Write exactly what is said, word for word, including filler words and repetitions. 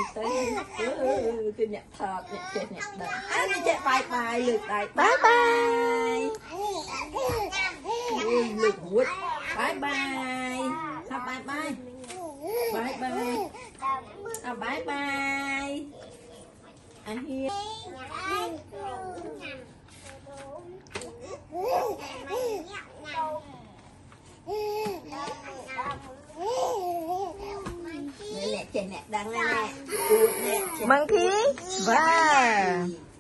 tới cái nhạc thọt nhạc chết nhạc đời à đi chạy bye bye lượt đây Bye bye. lượt quýt bye bye ha bye bye bye bye à bye bye anh Hiên nè nè chạy nè đang nè nè Monkey. Wow.